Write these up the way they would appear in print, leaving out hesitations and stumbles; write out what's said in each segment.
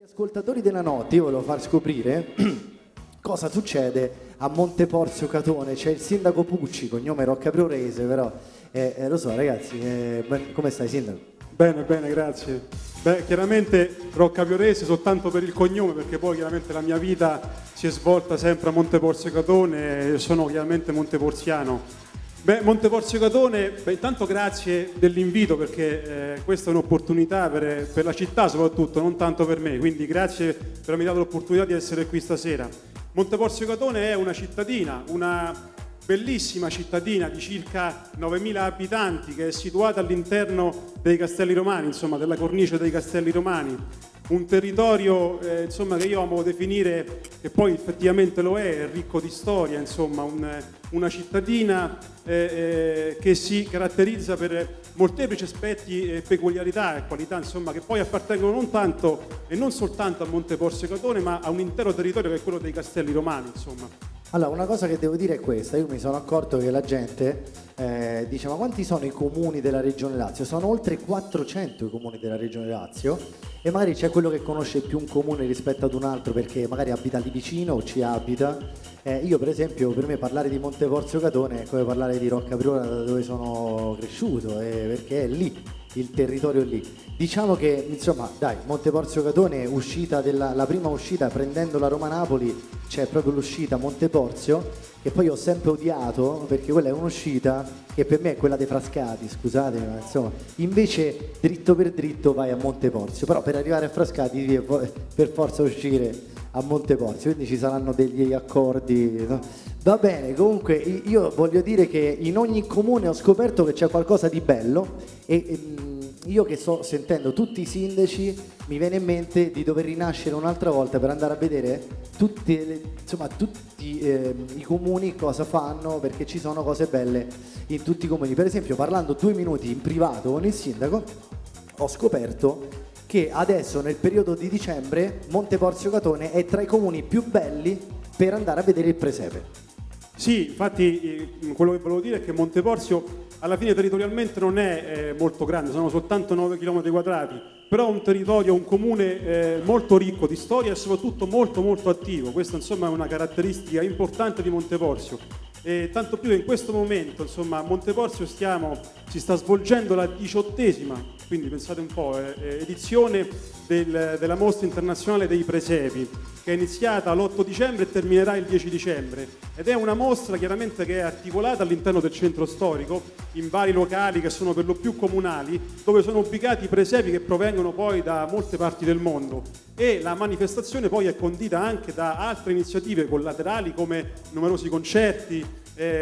Ascoltatori della notte, io volevo far scoprire cosa succede a Monteporzio Catone. C'è il sindaco Pucci, cognome Roccapriorese, però lo so ragazzi, come stai sindaco? Bene, bene, grazie. Beh, chiaramente Roccapriorese soltanto per il cognome, perché poi chiaramente la mia vita si è svolta sempre a Monteporzio Catone e sono chiaramente monteporziano. Beh, Monteporzio Catone, intanto grazie dell'invito, perché questa è un'opportunità per la città soprattutto, non tanto per me, quindi grazie per avermi dato l'opportunità di essere qui stasera. Monteporzio Catone è una cittadina, una bellissima cittadina di circa 9.000 abitanti che è situata all'interno dei Castelli Romani, insomma della cornice dei Castelli Romani. Un territorio insomma, che io amo definire, e poi effettivamente lo è ricco di storia, insomma, una cittadina che si caratterizza per molteplici aspetti, peculiarità e qualità, insomma, che poi appartengono non tanto e non soltanto a Monteporzio Catone, ma a un intero territorio che è quello dei Castelli Romani, insomma. Allora, una cosa che devo dire è questa, io mi sono accorto che la gente dice ma quanti sono i comuni della regione Lazio? Sono oltre 400 i comuni della regione Lazio e magari c'è quello che conosce più un comune rispetto ad un altro perché magari abita lì vicino o ci abita. Io per esempio, per me parlare di Monteporzio Catone è come parlare di Roccapriora dove sono cresciuto, perché è lì, il territorio è lì. Diciamo che insomma dai, Monteporzio Catone, la prima uscita prendendo la Roma-Napoli, c'è proprio l'uscita Monteporzio, che poi ho sempre odiato perché quella è un'uscita che per me è quella dei Frascati, scusatemi, ma insomma invece dritto per dritto vai a Monteporzio, però per arrivare a Frascati devi per forza uscire a Monteporzio, quindi ci saranno degli accordi, no? Va bene, comunque io voglio dire che in ogni comune ho scoperto che c'è qualcosa di bello e io che sto sentendo tutti i sindaci mi viene in mente di dover rinascere un'altra volta per andare a vedere tutti i comuni cosa fanno, perché ci sono cose belle in tutti i comuni. Per esempio, parlando 2 minuti in privato con il sindaco, ho scoperto che adesso nel periodo di dicembre Monteporzio Catone è tra i comuni più belli per andare a vedere il presepe. Sì, infatti quello che volevo dire è che Monteporzio alla fine territorialmente non è molto grande, sono soltanto 9 km quadrati, però è un territorio, un comune molto ricco di storia e soprattutto molto molto attivo. Questa insomma è una caratteristica importante di Monteporzio. E tanto più che in questo momento, insomma, a Monteporzio si sta svolgendo la 18ª, quindi pensate un po', edizione della Mostra Internazionale dei Presepi, che è iniziata l'8 dicembre e terminerà il 10 dicembre. Ed è una mostra chiaramente che è articolata all'interno del centro storico, in vari locali che sono per lo più comunali, dove sono ubicati presepi che provengono poi da molte parti del mondo. E la manifestazione poi è condita anche da altre iniziative collaterali come numerosi concerti,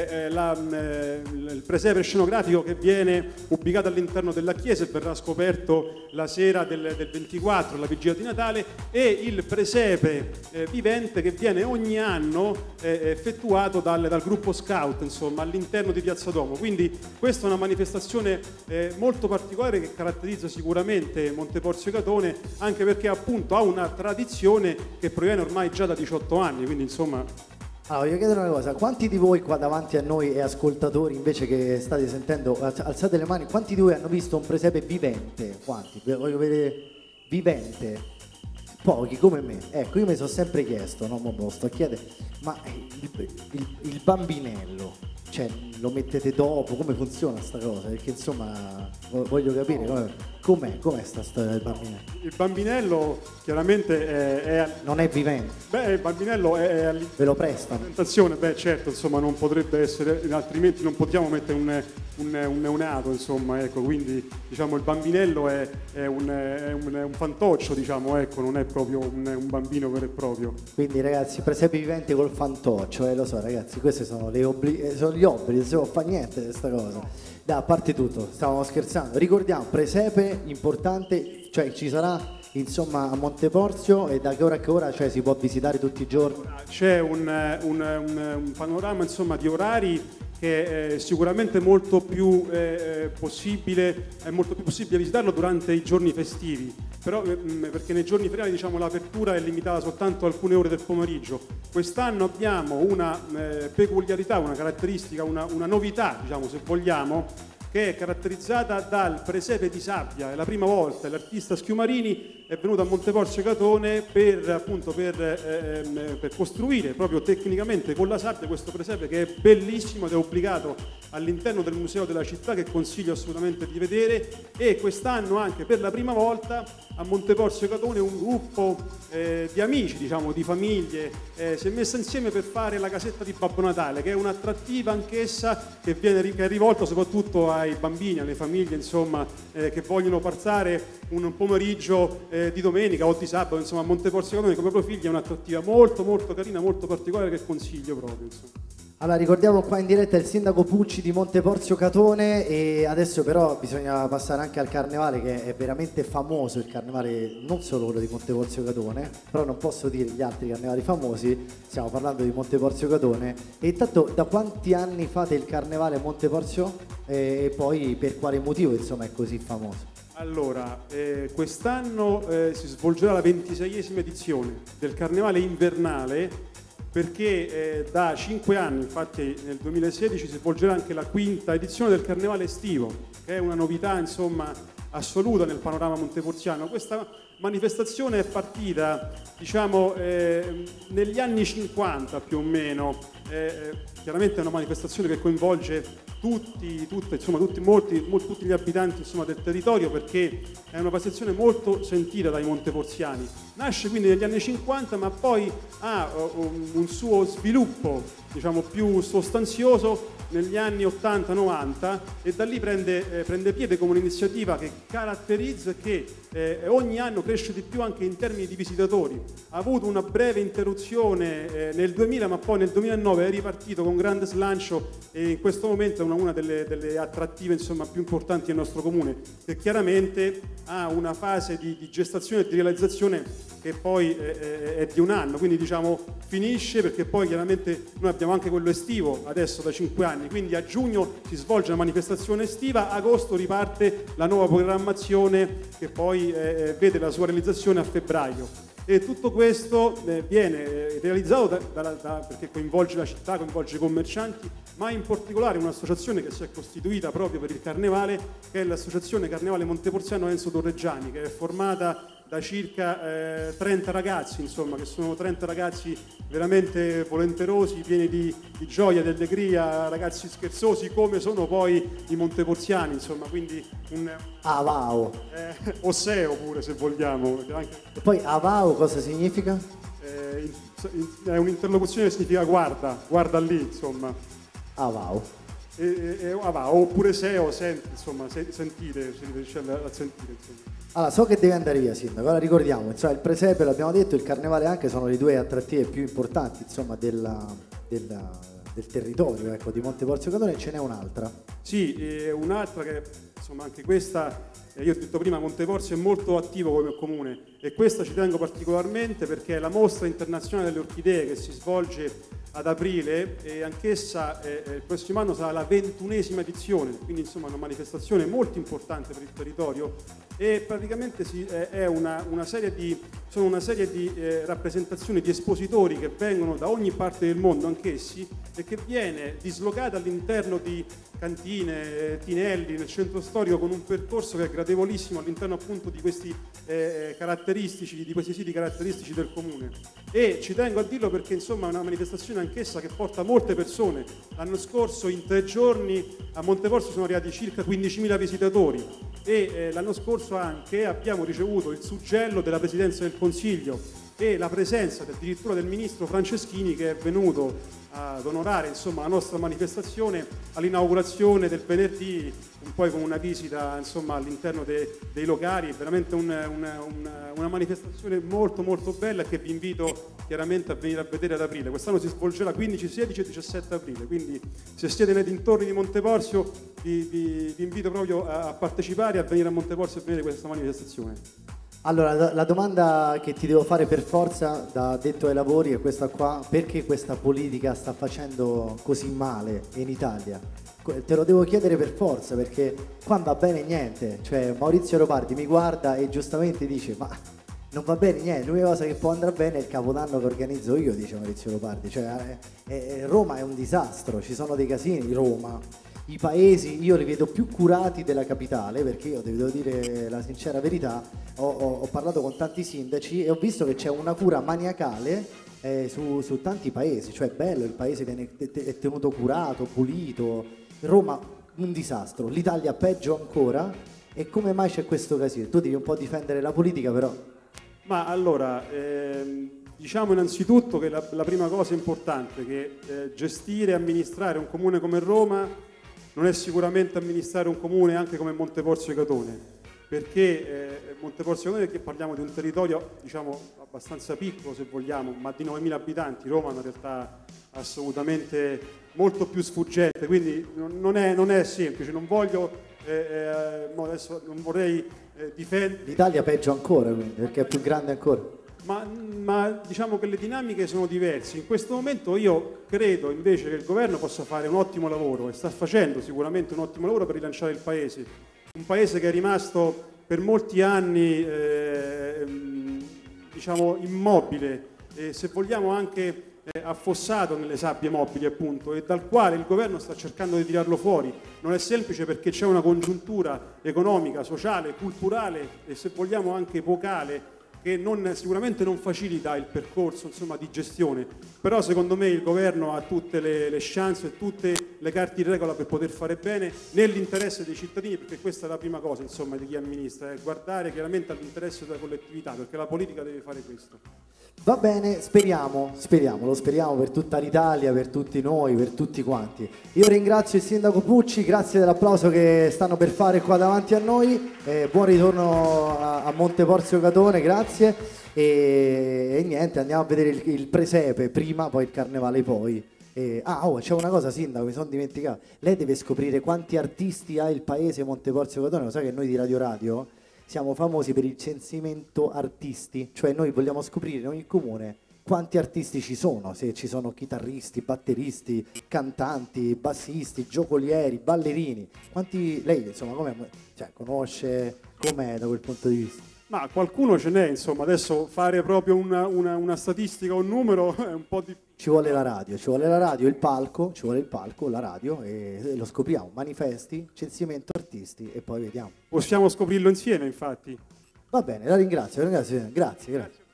il presepe scenografico che viene ubicato all'interno della chiesa e verrà scoperto la sera del 24, la vigilia di Natale, e il presepe vivente che viene ogni anno effettuato dal gruppo scout, insomma, all'interno di Piazza Duomo. Quindi questa è una manifestazione molto particolare che caratterizza sicuramente Monteporzio Catone, anche perché appunto ha una tradizione che proviene ormai già da 18 anni, quindi insomma. Allora, voglio chiedere una cosa, quanti di voi qua davanti a noi e ascoltatori invece che state sentendo, alzate le mani, quanti di voi hanno visto un presepe vivente? Quanti? Voglio vedere vivente. Pochi come me. Ecco, io mi sono sempre chiesto, no, mo sto a chiedere, ma il bambinello, cioè lo mettete dopo, come funziona sta cosa? Perché insomma voglio capire com'è sta storia del bambinello. Il bambinello chiaramente non è vivente. Beh, il bambinello è ve lo prestano. Presentazione, beh certo, insomma non potrebbe essere, altrimenti non possiamo mettere un neonato, insomma, ecco, quindi diciamo il bambinello è un fantoccio, diciamo, ecco, non è proprio un bambino vero e proprio. Quindi ragazzi, presepe vivente col fantoccio, lo so ragazzi, questi sono gli obblighi, non si può fare niente di questa cosa. Dai, a parte tutto, stavamo scherzando, ricordiamo, presepe importante, cioè ci sarà insomma a Monteporzio, e da che ora a che ora, cioè si può visitare tutti i giorni? C'è un panorama insomma di orari che è sicuramente molto più possibile visitarlo durante i giorni festivi, però perché nei giorni feriali diciamo l'apertura è limitata soltanto a alcune ore del pomeriggio. Quest'anno abbiamo una peculiarità, una caratteristica, una novità, diciamo, se vogliamo, che è caratterizzata dal presepe di sabbia. È la prima volta che l'artista Schiumarini è venuto a Monteporzio Catone per costruire proprio tecnicamente con la sabbia questo presepe che è bellissimo ed è obbligato all'interno del museo della città, che consiglio assolutamente di vedere. E quest'anno anche per la prima volta a Monteporzio Catone un gruppo di amici, diciamo, di famiglie si è messa insieme per fare la casetta di Babbo Natale, che è un'attrattiva anch'essa che è rivolta soprattutto ai bambini, alle famiglie, insomma, che vogliono passare un pomeriggio di domenica o di sabato, insomma, a Monteporzio Catone come proprio figli. È un'attrattiva molto molto carina, molto particolare, che consiglio proprio, insomma. Allora, ricordiamo qua in diretta il sindaco Pucci di Monteporzio Catone, e adesso però bisogna passare anche al carnevale, che è veramente famoso, il carnevale non solo quello di Monteporzio Catone, però non posso dire gli altri carnevali famosi, stiamo parlando di Monteporzio Catone. E intanto, da quanti anni fate il carnevale a Monteporzio e poi per quale motivo, insomma, è così famoso? Allora, quest'anno si svolgerà la 26esima edizione del carnevale invernale, perché da 5 anni, infatti nel 2016, si svolgerà anche la 5ª edizione del carnevale estivo, che è una novità, insomma, assoluta nel panorama monteporziano. Questa manifestazione è partita, diciamo, negli anni 50 più o meno. Chiaramente è una manifestazione che coinvolge tutti gli abitanti, insomma, del territorio, perché è una manifestazione molto sentita dai monteporziani. Nasce quindi negli anni 50, ma poi ha un suo sviluppo, diciamo, più sostanzioso negli anni 80-90, e da lì prende piede come un'iniziativa che caratterizza e che ogni anno cresce di più anche in termini di visitatori. Ha avuto una breve interruzione nel 2000, ma poi nel 2009 è ripartito con grande slancio, e in questo momento è una delle attrattive, insomma, più importanti del nostro comune, che chiaramente ha una fase di gestazione e di realizzazione che poi è di un anno, quindi, diciamo, finisce, perché poi chiaramente noi abbiamo anche quello estivo adesso da 5 anni, quindi a giugno si svolge la manifestazione estiva, agosto riparte la nuova programmazione che poi vede la sua realizzazione a febbraio. E tutto questo viene realizzato perché coinvolge la città, coinvolge i commercianti, ma in particolare un'associazione che si è costituita proprio per il carnevale, che è l'associazione Carnevale Monteporziano Enzo Torreggiani, che è formata da circa 30 ragazzi, insomma, che sono 30 ragazzi veramente volenterosi, pieni di gioia, di allegria, ragazzi scherzosi come sono poi i monteporziani, insomma, quindi un Avao. Osseo pure, se vogliamo. E poi Avao cosa significa? È un'interlocuzione che significa guarda lì, insomma. Avao. Oppure Seo, insomma, sentire, si riesce a sentire, insomma. Allora, so che deve andare via, sindaco. Allora, ricordiamo, insomma, il presepe, l'abbiamo detto, il carnevale anche, sono le due attrattive più importanti, insomma, del territorio, ecco, di Monteporzio Catone. Ce n'è un'altra. Sì, un'altra che, insomma, anche questa, io ho detto prima, Monteporzio è molto attivo come comune, e questa ci tengo particolarmente perché è la mostra internazionale delle orchidee che si svolge ad aprile, e anch'essa il prossimo anno sarà la 21esima edizione, quindi, insomma, una manifestazione molto importante per il territorio. E praticamente sono una serie di rappresentazioni di espositori che vengono da ogni parte del mondo, anch'essi, e che viene dislocata all'interno di cantine, tinelli, nel centro storico, con un percorso che è gradevolissimo all'interno, appunto, di questi caratteristici, di questi siti caratteristici del comune. E ci tengo a dirlo perché, insomma, è una manifestazione anch'essa che porta molte persone. L'anno scorso, in 3 giorni, a Monteporzio sono arrivati circa 15.000 visitatori, e l'anno scorso anche abbiamo ricevuto il suggello della Presidenza del Consiglio e la presenza addirittura del ministro Franceschini, che è venuto ad onorare, insomma, la nostra manifestazione all'inaugurazione del venerdì, poi con una visita, insomma, all'interno dei locali. Veramente una manifestazione molto molto bella, che vi invito chiaramente a venire a vedere ad aprile. Quest'anno si svolgerà 15, 16 e 17 aprile, quindi se siete nei dintorni di Monteporzio vi invito proprio a partecipare, a venire a Monteporzio e vedere questa manifestazione. Allora, la domanda che ti devo fare per forza, da addetto ai lavori, è questa qua: perché questa politica sta facendo così male in Italia? Te lo devo chiedere per forza, perché qua non va bene niente. Cioè, Maurizio Leopardi mi guarda e giustamente dice: ma non va bene niente, l'unica cosa che può andare bene è il Capodanno che organizzo io, dice Maurizio Leopardi. Cioè, Roma è un disastro, ci sono dei casini, Roma. i paesi io li vedo più curati della capitale, perché io devo dire la sincera verità, ho parlato con tanti sindaci e ho visto che c'è una cura maniacale su tanti paesi, cioè è bello, il paese è tenuto curato, pulito. Roma un disastro, l'Italia peggio ancora. E come mai c'è questo casino? Tu devi un po' difendere la politica, però. Ma allora, diciamo innanzitutto che la prima cosa importante è che gestire e amministrare un comune come Roma non è sicuramente amministrare un comune anche come Monteporzio Catone, perché Monteporzio Catone, perché parliamo di un territorio diciamo abbastanza piccolo se vogliamo, ma di 9.000 abitanti. Roma è una realtà assolutamente molto più sfuggente, quindi non è semplice, non voglio adesso non vorrei difendere. L'Italia peggio ancora, quindi, perché è più grande ancora. Ma diciamo che le dinamiche sono diverse. In questo momento io credo invece che il governo possa fare un ottimo lavoro e sta facendo sicuramente un ottimo lavoro per rilanciare il paese. Un paese che è rimasto per molti anni diciamo immobile e se vogliamo anche affossato nelle sabbie mobili appunto, e dal quale il governo sta cercando di tirarlo fuori. Non è semplice perché c'è una congiuntura economica, sociale, culturale e se vogliamo anche epocale che sicuramente non facilita il percorso insomma, di gestione, però secondo me il governo ha tutte le chance e tutte le carte in regola per poter fare bene nell'interesse dei cittadini, perché questa è la prima cosa insomma, di chi amministra, è guardare chiaramente all'interesse della collettività, perché la politica deve fare questo. Va bene, speriamo, lo speriamo per tutta l'Italia, per tutti noi, per tutti quanti. Io ringrazio il sindaco Pucci, grazie dell'applauso che stanno per fare qua davanti a noi, buon ritorno a Monteporzio Catone, grazie e niente, andiamo a vedere il presepe prima, poi il carnevale poi. C'è una cosa sindaco, mi sono dimenticato, lei deve scoprire quanti artisti ha il paese Monteporzio Catone, lo sai che noi di Radio siamo famosi per il censimento artisti, cioè noi vogliamo scoprire in ogni comune quanti artisti ci sono, se ci sono chitarristi, batteristi, cantanti, bassisti, giocolieri, ballerini, quanti lei insomma conosce com'è da quel punto di vista? Ma qualcuno ce n'è, insomma, adesso fare proprio una statistica, un numero è un po' di... Ci vuole la radio, il palco, ci vuole il palco, la radio e lo scopriamo, manifesti, censimento artisti e poi vediamo. Possiamo scoprirlo insieme, infatti. Va bene, la ringrazio, grazie.